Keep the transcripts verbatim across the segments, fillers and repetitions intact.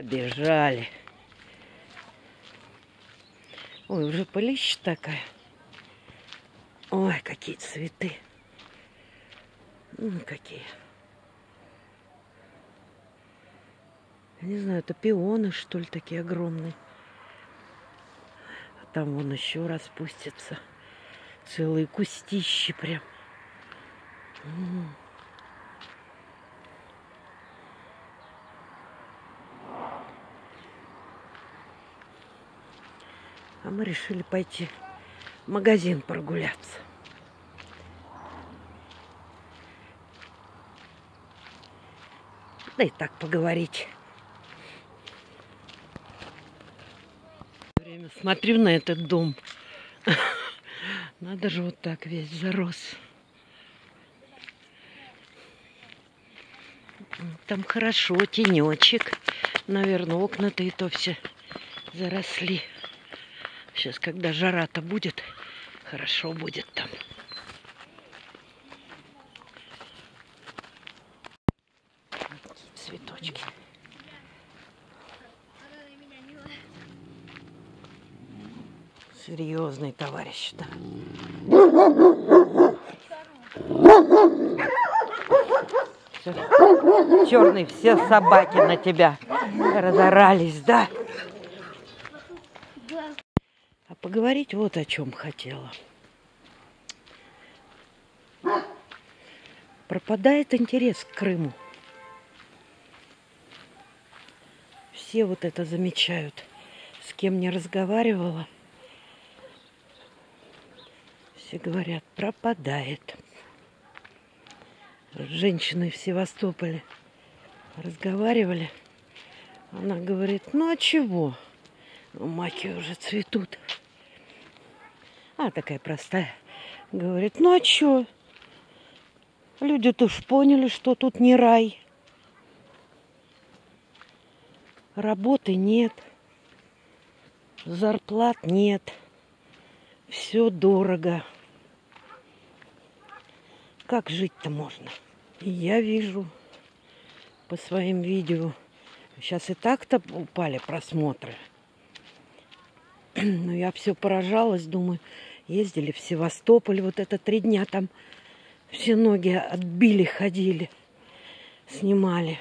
Побежали. Ой, уже пылища такая. Ой, какие цветы. Ну, какие. Я не знаю, это пионы, что ли, такие огромные. А там вон еще распустятся. Целые кустищи прям. М-м. А мы решили пойти в магазин прогуляться. Да и так поговорить. Время смотрю на этот дом. Надо же, вот так весь зарос. Там хорошо, тенечек. Наверное, окна-то и то все заросли. Сейчас, когда жара-то будет, хорошо будет там. Цветочки. Серьезный товарищ, да. Черный, все собаки на тебя разорались, да? А поговорить вот о чем хотела. Пропадает интерес к Крыму. Все вот это замечают. С кем не разговаривала, все говорят, пропадает. С женщиной в Севастополе разговаривали. Она говорит, ну а чего? Маки уже цветут. А такая простая. Говорит, ну а чё? Люди-то уж поняли, что тут не рай. Работы нет. Зарплат нет. Все дорого. Как жить-то можно? И я вижу по своим видео. Сейчас и так-то упали просмотры. Но я все поражалась, думаю, ездили в Севастополь, вот это три дня там все ноги отбили, ходили, снимали.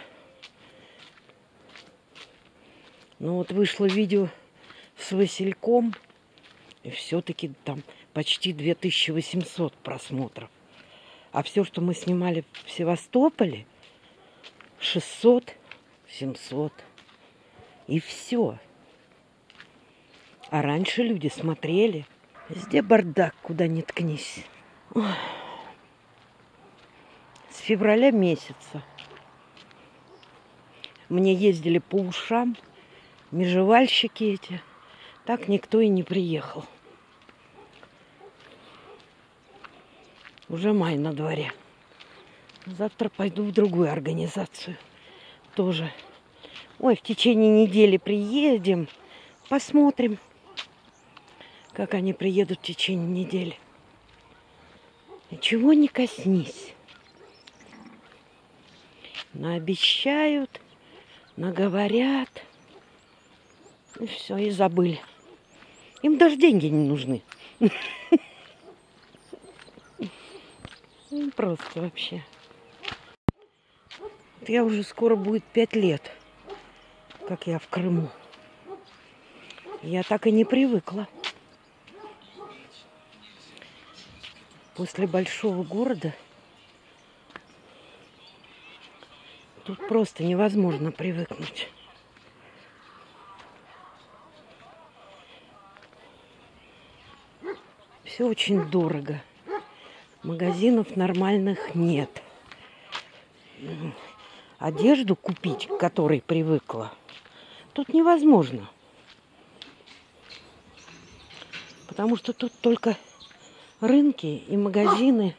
Ну вот вышло видео с Васильком, и все-таки там почти две тысячи восемьсот просмотров. А все, что мы снимали в Севастополе, шестьсот, семьсот. И все. А раньше люди смотрели. Везде бардак, куда ни ткнись. Ой. С февраля месяца мне ездили по ушам, межевальщики эти. Так никто и не приехал. Уже май на дворе. Завтра пойду в другую организацию. Тоже. Ой, в течение недели приедем. Посмотрим, как они приедут в течение недели. Ничего не коснись. Наобещают, наговорят. И все, и забыли. Им даже деньги не нужны. Просто вообще. Я уже скоро будет пять лет, как я в Крыму. Я так и не привыкла. После большого города тут просто невозможно привыкнуть. Все очень дорого. Магазинов нормальных нет. Одежду купить, к которой привыкла, тут невозможно. Потому что тут только рынки и магазины,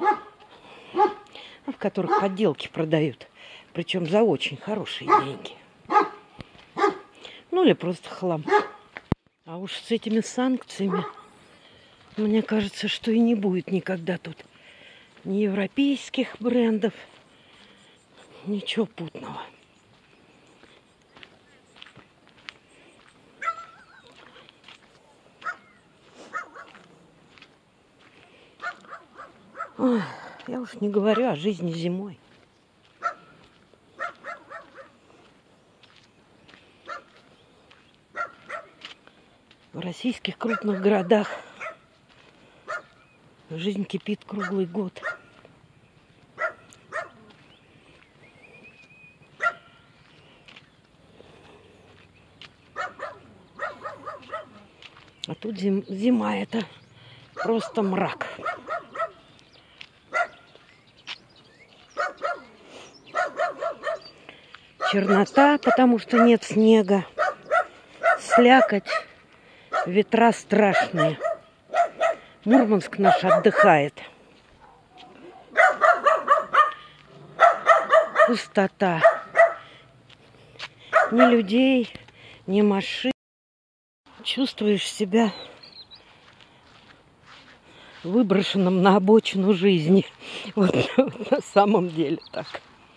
в которых подделки продают. Причем за очень хорошие деньги. Ну или просто хлам. А уж с этими санкциями, мне кажется, что и не будет никогда тут ни европейских брендов, ничего путного. Ой, я уж не говорю о жизни зимой. В российских крупных городах жизнь кипит круглый год. А тут зим, зима это просто мрак. Чернота, потому что нет снега. Слякоть, ветра страшные. Мурманск наш отдыхает. Пустота. Ни людей, ни машин. Чувствуешь себя выброшенным на обочину жизни. Вот, вот на самом деле так.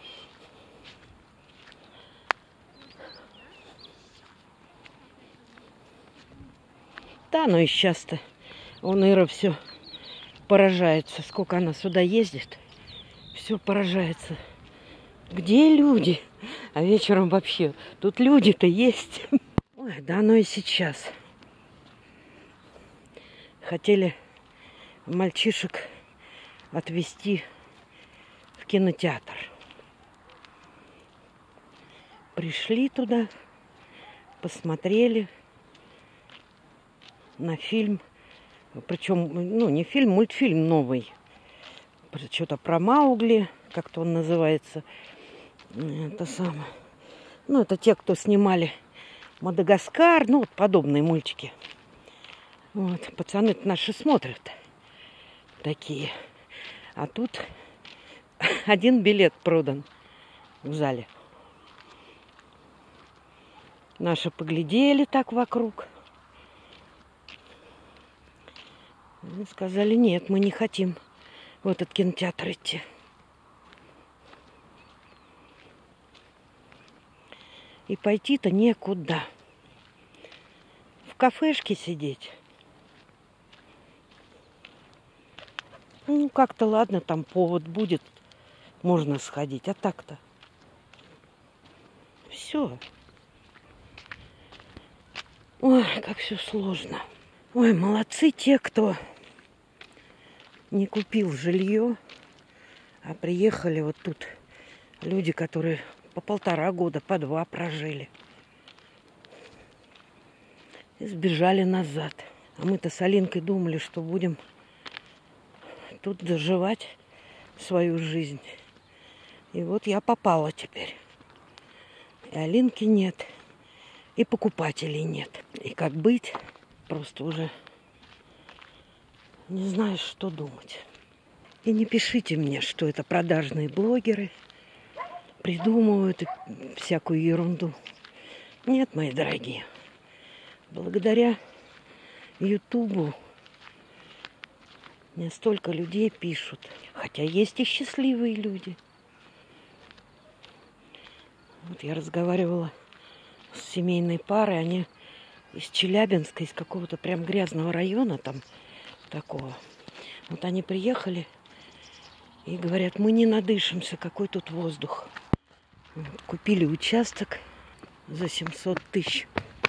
Да, но и сейчас-то он, Ира, все поражается. Сколько она сюда ездит, все поражается. Где люди? А вечером вообще тут люди-то есть. Ой, да оно и сейчас. Хотели мальчишек отвезти в кинотеатр. Пришли туда, посмотрели на фильм. Причем, ну, не фильм, мультфильм новый. Что-то про Маугли, как-то он называется. Это самое. Ну, это те, кто снимали Мадагаскар, ну, вот подобные мультики. Вот, пацаны наши смотрят такие. А тут один билет продан в зале. Наши поглядели так вокруг. И сказали, нет, мы не хотим в этот кинотеатр идти. И пойти-то некуда. В кафешке сидеть. Ну, как-то ладно, там повод будет, можно сходить. А так-то все. Ой, как все сложно. Ой, молодцы те, кто не купил жилье, а приехали вот тут люди, которые по полтора года, по два прожили. И сбежали назад. А мы-то с Алинкой думали, что будем тут доживать свою жизнь. И вот я попала теперь. И Алинки нет, и покупателей нет. И как быть, просто уже не знаешь, что думать. И не пишите мне, что это продажные блогеры придумывают всякую ерунду. Нет, мои дорогие. Благодаря Ютубу мне столько людей пишут. Хотя есть и счастливые люди. Вот я разговаривала с семейной парой. Они из Челябинска, из какого-то прям грязного района там такого. Вот они приехали и говорят, мы не надышимся, какой тут воздух. Вот, купили участок за семьсот тысяч.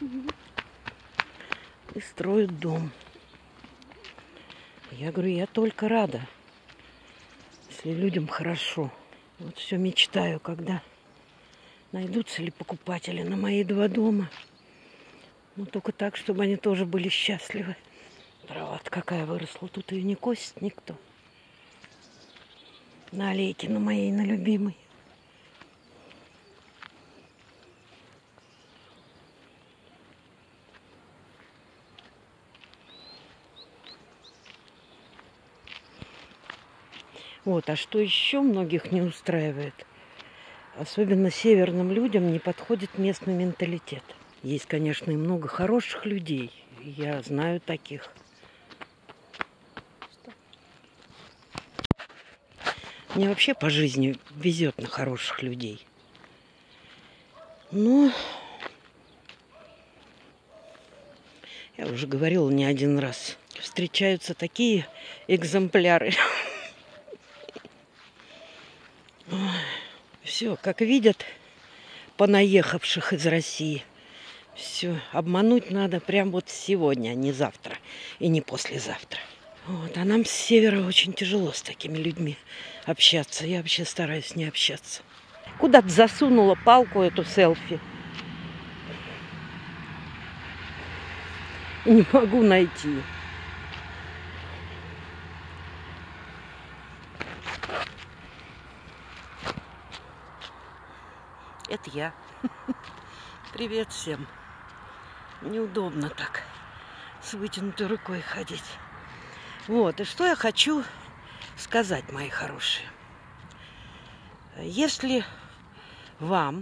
И строят дом. Я говорю, я только рада, если людям хорошо. Вот все мечтаю, когда найдутся ли покупатели на мои два дома. Но только так, чтобы они тоже были счастливы. Трава-то какая выросла, тут ее не косит никто. На аллейке, на моей, на любимой. Вот, а что еще многих не устраивает? Особенно северным людям не подходит местный менталитет. Есть, конечно, и много хороших людей. Я знаю таких. Мне вообще по жизни везет на хороших людей. Но я уже говорила не один раз. Встречаются такие экземпляры. Все, как видят понаехавших из России. Все, обмануть надо прям вот сегодня, а не завтра и не послезавтра. Вот, а нам с севера очень тяжело с такими людьми общаться. Я вообще стараюсь не общаться. Куда-то засунула палку эту селфи. И не могу найти. Это я. Привет всем. Неудобно так с вытянутой рукой ходить. Вот, и что я хочу сказать, мои хорошие. Если вам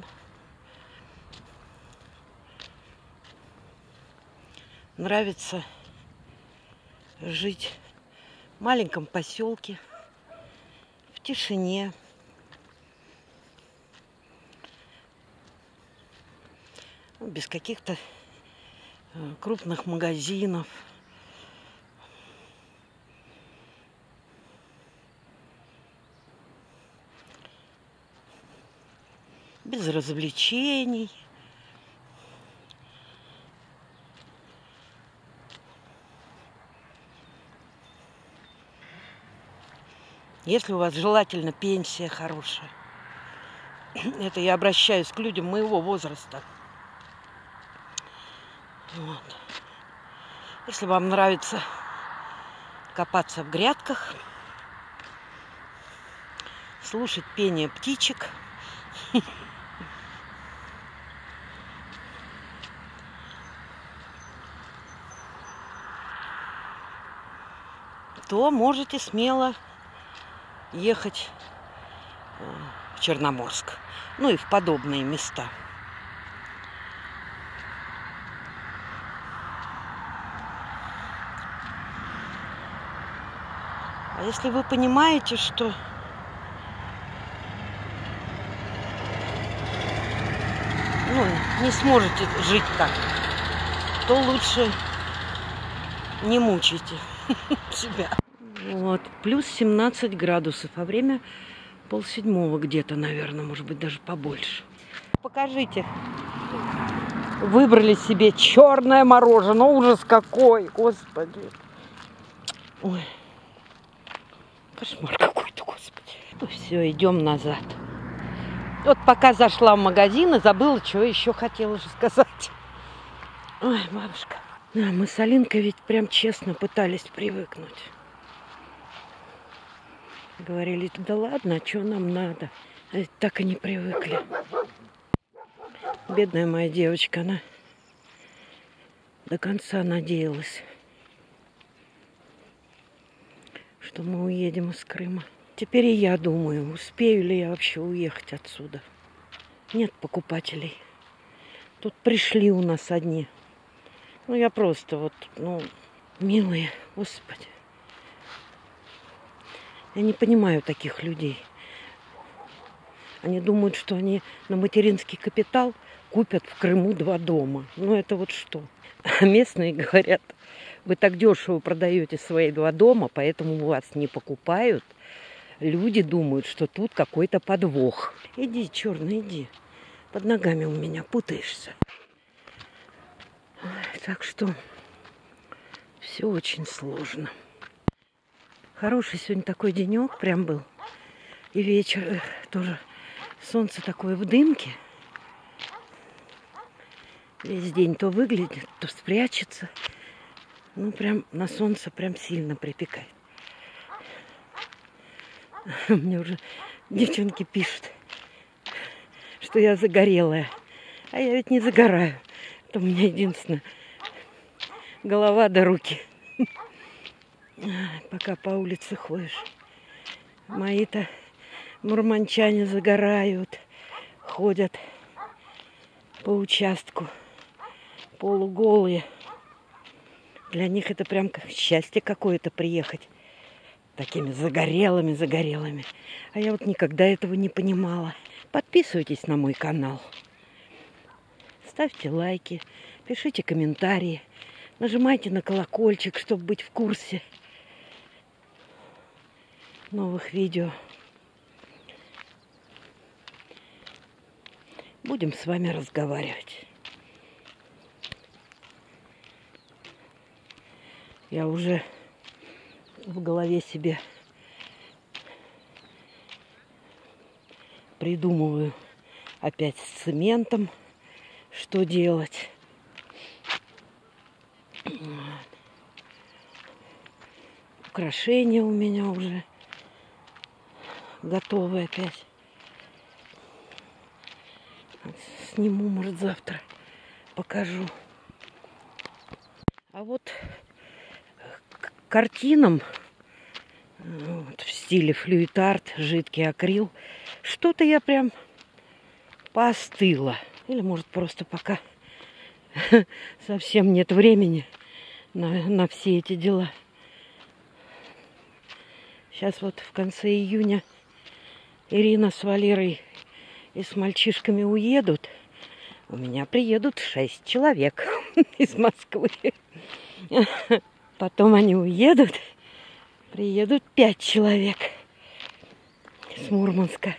нравится жить в маленьком поселке, в тишине, без каких-то крупных магазинов, без развлечений, если у вас желательно пенсия хорошая. Это я обращаюсь к людям моего возраста. Вот. Если вам нравится копаться в грядках, слушать пение птичек, то можете смело ехать в Черноморск, ну и в подобные места. А если вы понимаете, что ну, не сможете жить так, то лучше не мучайте себя. Вот, плюс семнадцать градусов, а время полседьмого где-то, наверное, может быть, даже побольше. Покажите. Выбрали себе черное мороженое. Ужас какой, господи. Ой. Кошмар какой-то, господи. Ну все, идем назад. Вот пока зашла в магазин и забыла, что еще хотела же сказать. Ой, бабушка. Да, мы с Алинкой ведь прям честно пытались привыкнуть. Говорили, да ладно, а что нам надо? А ведь так и не привыкли. Бедная моя девочка, она до конца надеялась, что мы уедем из Крыма. Теперь и я думаю, успею ли я вообще уехать отсюда. Нет покупателей. Тут пришли у нас одни. Ну, я просто вот, ну, милые, господи. Я не понимаю таких людей. Они думают, что они на материнский капитал купят в Крыму два дома. Ну, это вот что? А местные говорят, вы так дешево продаете свои два дома, поэтому вас не покупают. Люди думают, что тут какой-то подвох. Иди, черный, иди. Под ногами у меня путаешься. Так что все очень сложно. Хороший сегодня такой денек прям был. И вечер тоже. Солнце такое в дымке. Весь день то выглядит, то спрячется. Ну, прям на солнце прям сильно припекает. Мне уже девчонки пишут, что я загорелая. А я ведь не загораю. Это у меня единственное голова до руки. Пока по улице ходишь. Мои-то мурманчане загорают, ходят по участку полуголые. Для них это прям как счастье какое-то приехать такими загорелыми, загорелыми. А я вот никогда этого не понимала. Подписывайтесь на мой канал. Ставьте лайки, пишите комментарии, нажимайте на колокольчик, чтобы быть в курсе новых видео. Будем с вами разговаривать. Я уже в голове себе придумываю опять с цементом, что делать. Украшения у меня уже готовы опять. Сниму, может, завтра покажу. А вот к картинам вот, в стиле флюит-арт, жидкий акрил, что-то я прям поостыла. Или, может, просто пока совсем нет времени на, на все эти дела. Сейчас вот в конце июня Ирина с Валерой и с мальчишками уедут. У меня приедут шесть человек из Москвы. Потом они уедут. Приедут пять человек с Мурманска.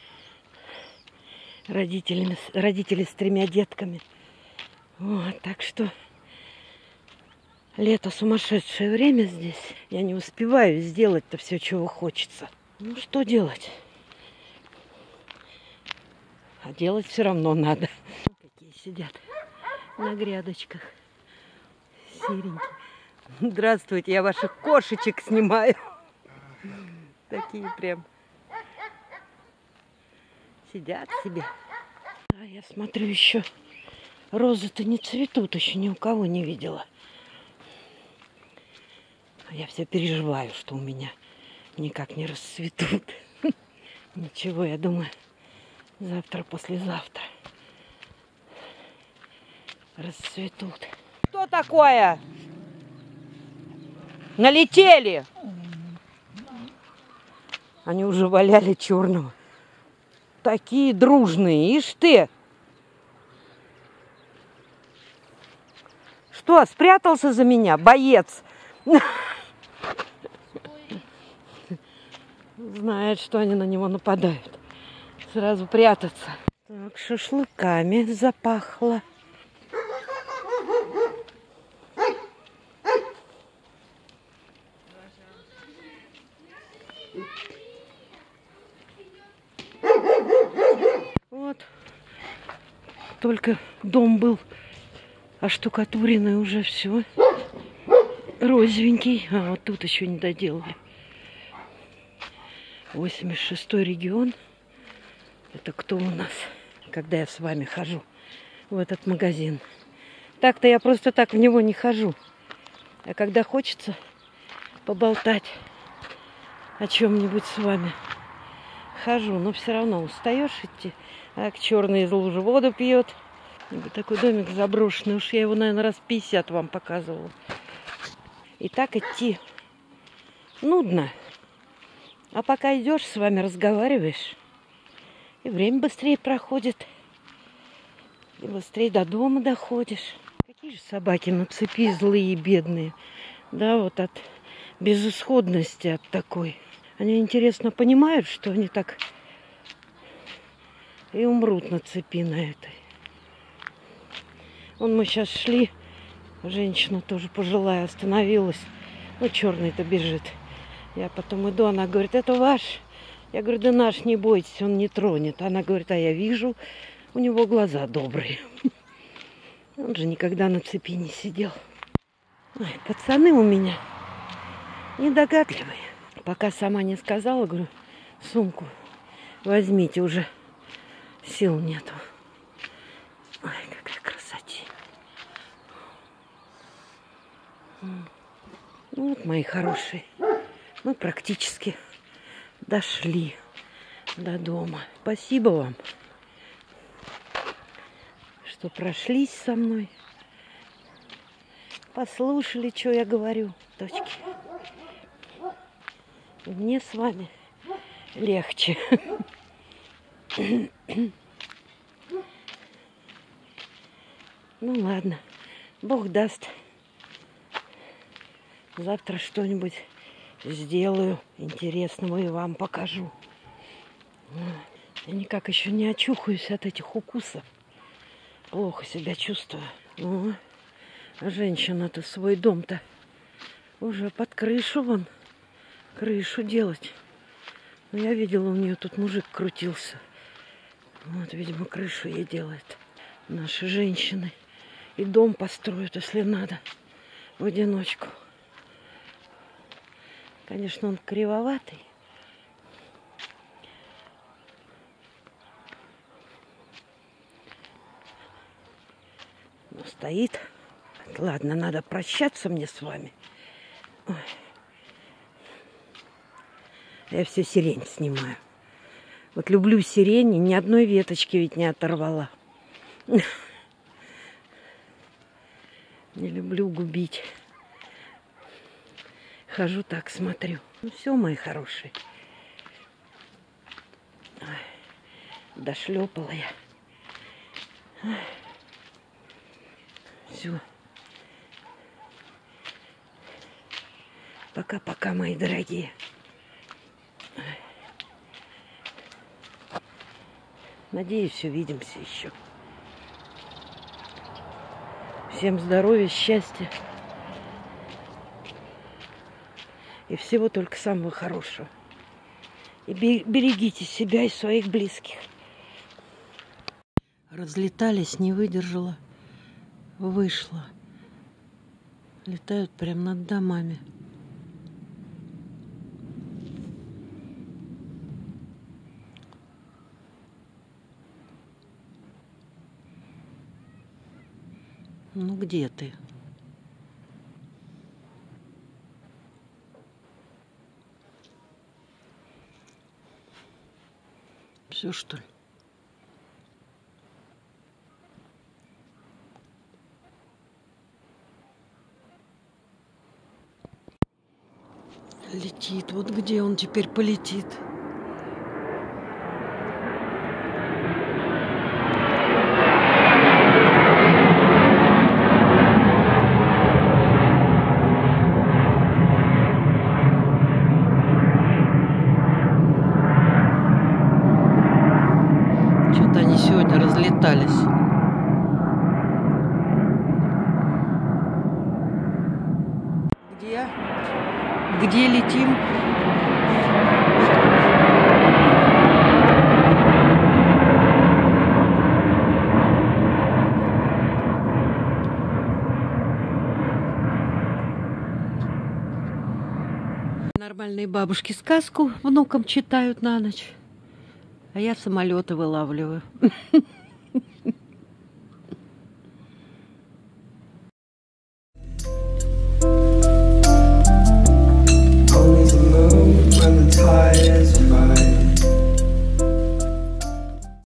Родителями, родители с тремя детками. Вот, так что лето сумасшедшее время здесь. Я не успеваю сделать-то все, чего хочется. Ну, что делать? А делать все равно надо. Какие сидят на грядочках. Серенькие. Здравствуйте, я ваших кошечек снимаю. Такие прям сидят себе. А я смотрю, еще розы-то не цветут, еще ни у кого не видела. Я все переживаю, что у меня никак не расцветут. Ничего, я думаю, завтра, послезавтра расцветут. Что такое? Налетели! Они уже валяли черного. Такие дружные, ишь ты! Что, спрятался за меня, боец? Знает, что они на него нападают. Сразу прятаться. Так, шашлыками запахло. Вот. Только дом был оштукатуренный уже все. Розовенький. А вот тут еще не доделали. восемьдесят шестой регион. Это кто у нас? Когда я с вами хожу в этот магазин. Так-то я просто так в него не хожу. А когда хочется поболтать о чем-нибудь с вами, хожу. Но все равно устаешь идти. Так, черный из лужи воду пьет. Такой домик заброшенный. Уж я его, наверное, раз пятьдесят вам показывала. И так идти нудно. А пока идешь, с вами разговариваешь, и время быстрее проходит, и быстрее до дома доходишь. Какие же собаки на цепи злые, бедные. Да, вот от безысходности от такой. Они, интересно, понимают, что они так и умрут на цепи на этой. Вон мы сейчас шли, женщина тоже пожилая остановилась. Ну, черный-то бежит. Я потом иду, она говорит, это ваш? Я говорю, да наш, не бойтесь, он не тронет. Она говорит, а я вижу, у него глаза добрые. Он же никогда на цепи не сидел. Ой, пацаны у меня недогадливые. Пока сама не сказала, говорю, сумку возьмите, уже сил нету. Ой, какая красота. Ну вот, мои хорошие, мы практически дошли до дома. Спасибо вам, что прошлись со мной, послушали, что я говорю, дочки. Мне с вами легче. Ну ладно, Бог даст. Завтра что-нибудь сделаю интересного и вам покажу. Я никак еще не очухаюсь от этих укусов. Плохо себя чувствую. О, а женщина-то свой дом-то уже под крышу вон. Крышу делать. Но я видела, у нее тут мужик крутился. Вот, видимо, крышу ей делает. Наши женщины. И дом построят, если надо. В одиночку. Конечно, он кривоватый. Но стоит. Ладно, надо прощаться мне с вами. Ой. Я все сирень снимаю. Вот люблю сирень, и ни одной веточки ведь не оторвала. Не люблю губить. Хожу так, смотрю. Ну все, мои хорошие. Ой, дошлепала я. Все. Пока-пока, мои дорогие. Надеюсь, увидимся еще. Всем здоровья, счастья. И всего только самого хорошего. И берегите себя и своих близких. Разлетались, не выдержала. Вышла. Летают прямо над домами. Ну где ты? Все, что ли? Летит. Вот где он теперь полетит? Что-то они сегодня разлетались. Где? Где летим? Нормальные бабушки сказку внукам читают на ночь, а я самолеты вылавливаю.